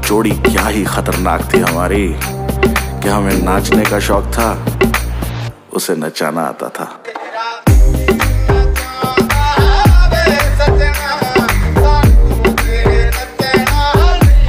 जोड़ी क्या ही खतरनाक थी हमारी कि हमें नाचने का शौक था, उसे नचाना आता था।